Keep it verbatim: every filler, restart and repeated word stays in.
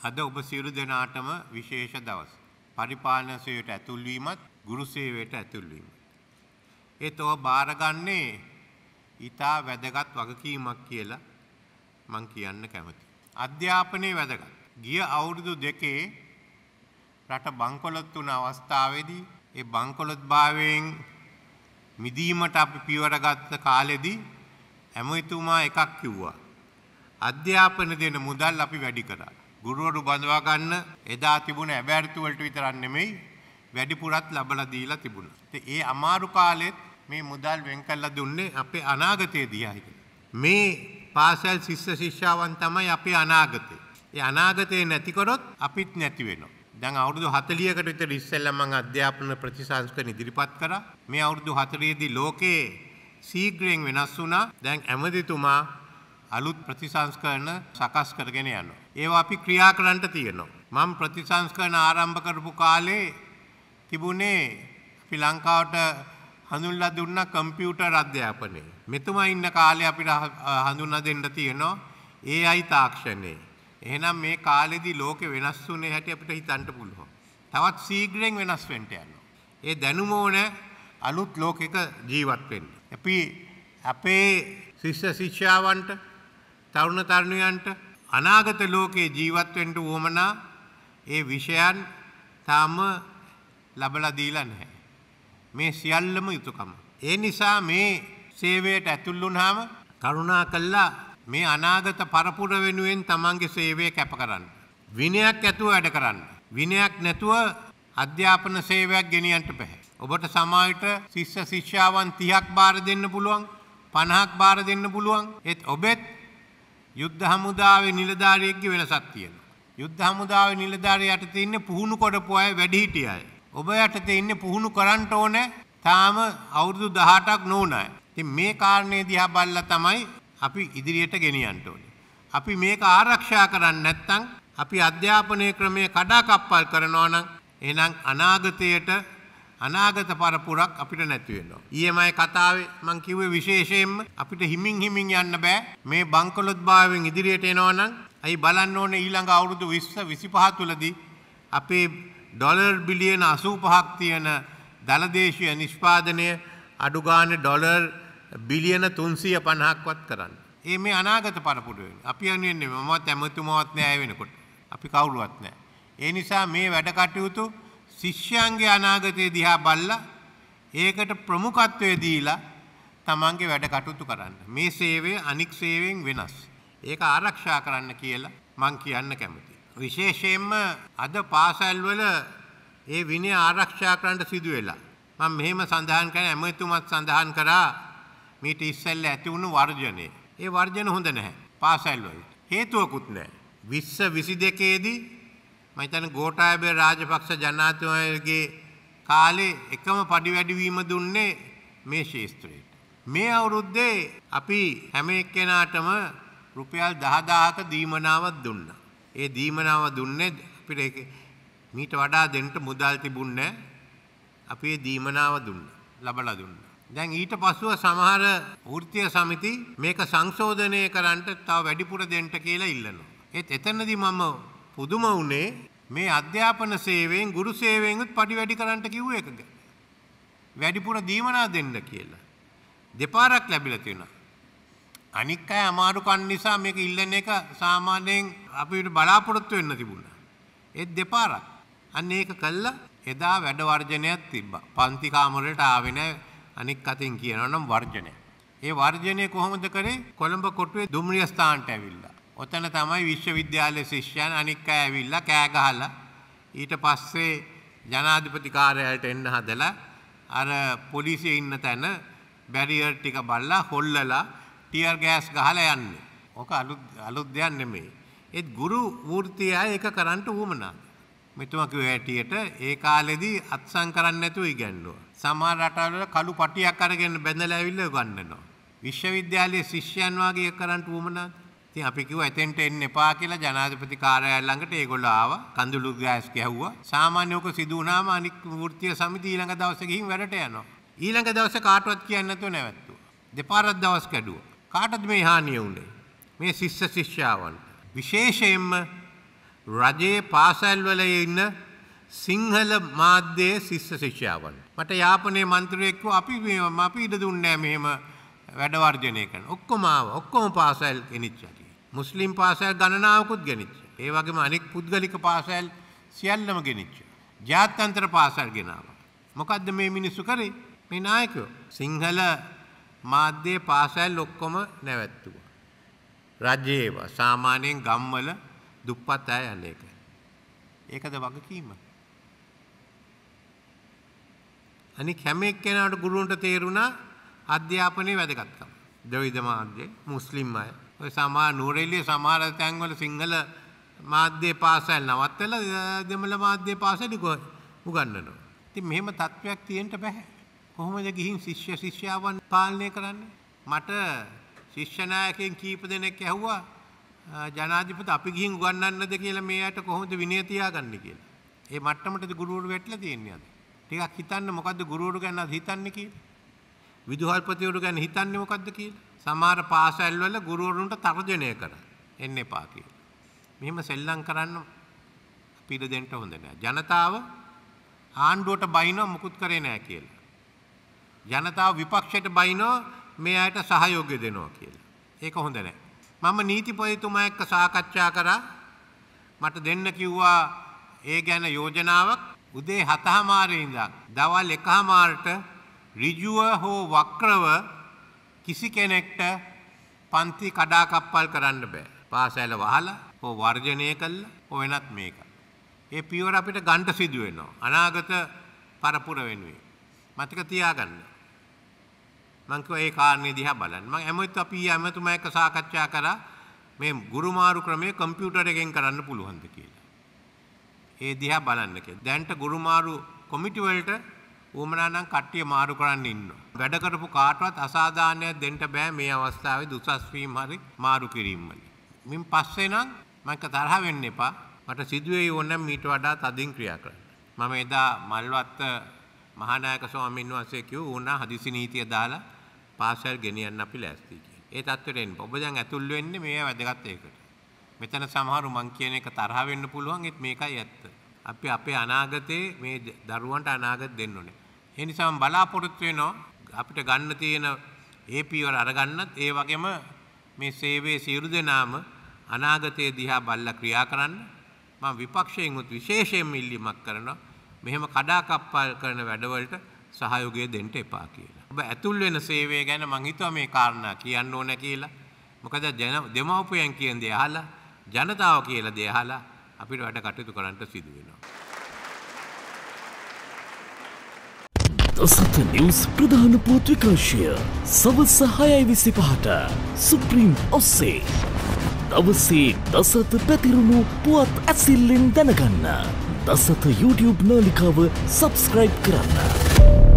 අද ඔබ සියලු දෙනාටම විශේෂ දවස. පරිපාලන සේවයට ඇතුල් වීමත් ගුරු සේවයට ඇතුල් වීමත්. ඒත් ඔබ බාරගන්නේ ඊටා වැදගත් වගකීමක් කියලා මම කියන්න කැමතියි. අධ්‍යාපනයේ වැදගත්. ගිය අවුරුදු දෙකේ රට බංකොලොත් වුණ අවස්ථාවේදී ඒ බංකොලොත් භාවයෙන් මිදීමට අපි පියවර ගත්ත කාලෙදී ඇමතිතුමා එකක් කිව්වා. අධ්‍යාපන දෙන මුදල් අපි වැඩි කරා. ගුරුවරු බඳවා ගන්න එදා තිබුණ ඇබෑරිතු වලට විතරක් නෙමෙයි වැඩිපුරත් ලබලා දීලා තිබුණා. ඒ අමාරු කාලෙත් මේ මුදල් වෙන් කරලා දුන්නේ අපේ අනාගතය දිහායි. මේ පාසල් ශිෂ්‍ය ශිෂ්‍යාවන් තමයි අපේ අනාගතය. ඒ අනාගතේ නැති කරොත් අපිත් නැති වෙනවා. දැන් අවුරුදු හතළිහකට විතර ඉස්සෙල්ලා මම අධ්‍යාපන ප්‍රතිසංස්කරණ ඉදිරිපත් කරා. මේ අවුරුදු හතළිහ දී ලෝකේ ශීඝ්‍රයෙන් වෙනස් වුණා. දැන් ඇමතිතුමා අලුත් ප්‍රතිසංස්කරණ සකස් කරගෙන යනවා. ඒවා අපි ක්‍රියා කරන්න තියෙනවා. මම ප්‍රතිසංස්කරණ ආරම්භ කරපු කාලේ තිබුණේ අපි ලංකාවට හඳුන්ලා දුන්න කම්පියුටර් අධ්‍යාපනය. මෙතුමා ඉන්න කාලේ අපිට හඳුන්වා දෙන්න තියෙනවා ඒ ආයි තාක්ෂණය. එහෙනම් මේ කාලෙදී ලෝකෙ වෙනස් වුණේ හැටි අපිට හිතන්න පුළුවන්. තවත් ශීඝ්‍රයෙන් වෙනස් වෙන්න යනවා. ඒ දැනුම ඕන අලුත් ලෝකයක ජීවත් වෙන්න. අපි අපේ ශිෂ්‍ය ශිෂ්‍යාවන්ට තරුණ තරුණියන්ට අනාගත ලෝකයේ ජීවත් වෙන්න උවමනා ඒ විෂයන් තාම ලබලා දීලා නැහැ. මේ සියල්ලම යුතුයකම. ඒ නිසා මේ සේවයට ඇතුල් වුණාම කරුණා කළා මේ අනාගත පරපුර වෙනුවෙන් තමන්ගේ සේවය කැප කරන්න. විනයක් ඇතුව වැඩ කරන්න. විනයක් නැතුව අධ්‍යාපන සේවයක් ගෙනියන්න බෑ. ඔබට සමාජයට ශිෂ්‍ය ශිෂ්‍යාවන් තිහක් බාර දෙන්න පුළුවන්, පනහක් බාර දෙන්න පුළුවන්. ඒත් ඔබෙත් යුද්ධ හමුදාවේ නිලධාරියෙක්ගේ වෙනසක් තියෙනවා. යුද්ධ හමුදාවේ නිලධාරිය යටතේ ඉන්නේ පුහුණු කරපු අය, වැඩිහිටි අය. ඔබ යටතේ ඉන්නේ පුහුණු කරන්න ඕනේ තාම අවුරුදු දහඅටක් නොවුන අය. ඉතින් මේ කාරණේ දිහා බලලා තමයි අපි ඉදිරියට ගෙනියන්න ඕනේ. අපි මේක ආරක්ෂා කරන්නේ නැත්නම් අපි අධ්‍යාපනයේ ක්‍රමයේ කඩාකප්පල් කරනවා නම් එහෙනම් අනාගතයට අනාගත පරපුරක් අපිට නැති වෙනවා. ඊයේ මම කතාවේ මම කිව්වේ විශේෂයෙන්ම අපිට හිමින් හිමින් යන්න බෑ. මේ බංකොලොත් භාවයෙන් ඉදිරියට එනවා නම් අයි බලන්න ඕනේ ඊළඟ අවුරුදු විස්ස විසිපහ තුලදී අපේ ඩොලර් බිලියන අසූපහක් තියෙන දලදේශීය නිෂ්පාදනය අඩු ගානේ ඩොලර් බිලියන තුන්සිය පනහක්වත් කරන්න. ඒ මේ අනාගත පරපුර වෙන්නේ. අපි යන්නේ මමත් ඇමතුමවත් නෑ ආය වෙනකොට. අපි කවුරුවත් නෑ. ඒ නිසා මේ වැඩ කටයුතු ශිෂ්‍යයන්ගේ අනාගතය දිහා බලලා ඒකට ප්‍රමුඛත්වය දීලා තමන්ගේ වැඩ කටයුතු කරන්න. මේ සේවය අනික් සේවයෙන් වෙනස්. ඒක ආරක්ෂා කරන්න කියලා මම කියන්න කැමතියි. විශේෂයෙන්ම අද පාසල් වල ඒ විනය ආරක්ෂා කරන්න සිදු වෙලා. මම මෙහෙම සඳහන් කරන ඇමතුමත් සඳහන් කරා මීට ඉස්සෙල්ලා ඇති වුණු වර්ජනය. ඒ වර්ජන හොඳ නැහැ. පාසල් වල හේතුවකුත් නැහැ. විස්ස විසිදෙකේ දී මම හිතන්නේ ගෝඨාභය රාජපක්ෂ ජනාධිපතිතුමාගේ කාලේ එකම පඩි වැඩිවීම දුන්නේ මේ ශාස්ත්‍රයට. මේ අවුරුද්දේ අපි හැම එක්කෙනාටම රුපියල් දහදාහක දීමනාවක් දුන්නා. ඒ දීමනාව දුන්නේ අපිට මීට වඩා දෙන්න මුදල් තිබුණේ අපි ඒ දීමනාව දුන්නා. ලබලා දුන්නා. දැන් ඊට පස්සුව සමහර වෘත්තීය සමිති මේක සංශෝධනය කරන්න තව වැඩිපුර දෙන්න කියලා ඉල්ලනවා. ඒත් එතනදී මම පුදුම වුණේ මේ අධ්‍යාපන සේවයෙන් ගුරු සේවයෙන් පඩි වැඩි කරන්න කිව්ව එක. වැඩිපුර දීමනා දෙන්න කියලා. දෙපාරක් ලැබිලා තියෙනවා. අනික් අය අමාරු කන් නිසා මේක ඉල්ලන එක සාමාන්‍යයෙන් අපිට බලාපොරොත්තු වෙන්න තිබුණා. ඒත් දෙපාරක්. අන්න ඒක කළා එදා වැඩ වර්ජනයක් තිබ්බා. පන්ති කාමරයට ආවේ නැහැ. අනික් අතින් කියනවා නම් වර්ජනය. ඒ වර්ජනය කොහොමද කරේ? කොළඹ කොටුවේ දුම්රිය ස්ථානට ඇවිල්ලා. ඔතන තමයි විශ්වවිද්‍යාලයේ ශිෂ්‍යයන් අනික් අය ඇවිල්ලා කෑ ගහලා ඊට පස්සේ ජනාධිපති කාර්යාලයට එන්න හදලා අර පොලිසිය ඉන්න තැන බැරියර් ටික බල්ලා හොල්ලලා ටියර් ගෑස් ගහලා යන්නේ. ඕක අලුත් අලුත් දෙයක් නෙමෙයි. ඒත් ගුරු වෘත්තිය ඒක කරන්න උවමනා. මෙතුමා කිව්ව හැටියට ඒ කාලෙදී අත්සන් කරන්නේ නැතුව ඉගෙනුවා. සමහර රටවල කළු පටියක් අරගෙන බැඳලා ඇවිල්ලා උගන්වනවා. විශ්වවිද්‍යාලයේ ශිෂ්‍යයන් වාගේ කරන්න උවමනාද? ඉතින් අපි කිව්වා එතෙන්ට එන්න එපා කියලා ජනාධිපති කාර්යාලය ළඟට ඒගොල්ලෝ ආවා. කඳුළු ගෑස් ගැහුවා. සාමාන්‍යවක සිදු වුණාම අනික් වෘත්තීය සමිතිය ඊළඟ දවසේ ගිහින් වැඩට යනවා. ඊළඟ දවසේ කාටවත් කියන්නේ නැතුව නැවැත්තුවා. දෙපාරක් දවස් කැඩුවා. කාටද මේ හානිය වුනේ? මේ ශිෂ්‍ය ශිෂ්‍යාවන්. විශේෂයෙන්ම රජයේ පාසල් වල ඉන්න සිංහල මාධ්‍යයේ ශිෂ්‍ය ශිෂ්‍යාවන්. මට යාපනයේ මන්ත්‍රීයෙක් අපි අපි ඉඩ දුන්නේ නැහැ මෙහෙම වැඩ වර්ජනය කරන. ඔක්කොම ආව. ඔක්කොම පාසල් ගෙනිච්චා. මුස්ලිම් පාසල් ගණනාවකුත් ගෙනිච්චා. ඒ වගේම අනෙක් පුද්ගලික පාසල් සියල්ලම ගෙනිච්චා. ජාත්‍යන්තර පාසල් ගෙනාවා. මොකද්ද මේ මිනිස්සු කරේ? මේ නායකයෝ සිංහල මාධ්‍යයේ පාසල් ඔක්කොම නැවැත්තුවා. රජයේව සාමාන්‍යයෙන් ගම්වල දුප්පත් අය යන්නේ ඒක. ඒකද වගකීම? අනික හැම එක්කෙනාට ගුරුන්ට තේරුණා අධ්‍යාපනයේ වැදගත්කම. ද්‍රවිඩ මාධ්‍ය, මුස්ලිම් අය, ඔය සමහර නුවරඑළිය සමහර තැන්වල සිංහල මාධ්‍යයේ පාසල් නවත්තලා දෙමළ මාධ්‍යයේ පාසල් උගන්වනවා. ඉතින් මෙහෙම තත්වයක් තියෙන්න බෑ. කොහොමද ගිහින් ශිෂ්‍ය ශිෂ්‍යාවන් පාලනය කරන්නේ? මට ශිෂ්‍ය නායකයන් කීප දෙනෙක් ඇහුවා ජනාධිපති අපි ගිහින් උගන්වන්නද කියලා මේ අයට කොහොමද විනය තියාගන්නේ කියලා. ඒ මට්ටමටද ගුරුවරු වැටලා තියෙන්නේ අද. ටිකක් හිතන්න මොකද්ද ගුරුවරු ගැන අද හිතන්නේ කියලා. විදුහල්පතිවරු ගැන හිතන්නේ මොකද්ද කියලා. සමහර පාසල් වල ගුරුවරුන්ට තර්ජනය කරා. එන්න එපා කියලා. මෙහෙම සෙල්ලම් කරන්න අපිට දෙන්න හොඳ නෑ. ජනතාව ආණ්ඩුවට බයිනවා මුකුත් කරේ නෑ කියලා. ජනතාව විපක්ෂයට බයිනවා මේ අයට සහයෝගය දෙනවා කියලා. ඒක හොඳ නෑ. මම නීතිපතිතුමා එක්ක සාකච්ඡා කරා. මට දෙන්න කිව්වා ඒ ගැන යෝජනාවක්. උදේ හතමාරේ ඉඳන් දවල් එකමාරට ඍජුව හෝ වක්‍රව කිසි කෙනෙක්ට පන්ති කඩාකප්පල් කරන්න බෑ. පාසල වහලා හෝ වර්ජනය කළා හෝ වෙනත් මේක. ඒ පියවර අපිට ගන්න සිදු වෙනවා. අනාගත පරපුර වෙනුවෙන්. මතක තියාගන්න. මම කිව්වා ඒ කාරණේ දිහා බලන්න. මම හැමෝත් අපි හැමතුමා එක්ක සාකච්ඡා කරා මේ ගුරුමාරු ක්‍රමය කම්පියුටර් එකෙන් කරන්න පුළුවන්ද කියලා. ඒ දිහා බලන්න කියලා. දැන්ට ගුරුමාරු කොමිටි වලට උවමනා නම් කට්ටිය මාරු කරන්න ඉන්නවා. වැඩ කරපු කාටවත් අසාධාරණයක් දෙන්න බෑ මේ අවස්ථාවේ දුසස් වීම හරි මාරු කිරීම වලින්. මින් පස්සේ නම් මම තරහ වෙන්න එපා. මට සිදුවේ ඕනම් මීට වඩා තදින් ක්‍රියා කරන්න. මම එදා මල්වත්ත මහානායක ස්වාමීන් වහන්සේ කිව්වා ඕනා හදිසි නීතිය දාලා පාසල් ගෙනියන්න අපි ලෑස්ති කියලා. ඒ තත්ත්වයට එන්න. ඔබ දැන් ඇතුල් වෙන්නේ මේ වැදගත් ඒකට. මෙතන සමහරු මං කියන එක තරහ වෙන්න පුළුවන් ඒත් මේකයි ඇත්ත. අපි අපේ අනාගතේ මේ දරුවන්ට අනාගත දෙන්න ඕනේ. ඒ නිසා මම බලාපොරොත්තු වෙනවා අපිට ගන්න තියෙන ඒ පියවර අරගන්නත් ඒ වගේම මේ සේවයේ සියලු දෙනාම අනාගතයේ දිහා බලලා ක්‍රියා කරන්න. මම විපක්ෂයෙන් උත් විශේෂයෙන්ම ඉල්ලීමක් කරනවා. මෙහෙම කඩාකප්පල් කරන වැඩවලට සහයෝගය දෙන්න එපා කියලා. ඔබ ඇතුල් වෙන සේවය ගැන මං හිතුවා මේ කාරණා කියන්න ඕන කියලා. මොකද දෙමව්පියන් කියන දේ අහලා ජනතාව කියලා දේ අහලා අපිට වැඩ කටයුතු කරන්න සිදු වෙනවා. දසත නිවුස් ප්‍රධාන පුවත් විකාශය සවස් හයයි විසිපහට සුප්‍රීම් ඔස්සේ දවසේ දසත පැතිරුණු පුවත් ඇසිල්ලෙන් දැනගන්න දසත YouTube නාලිකාව සබස්ක්‍රයිබ් කරන්න.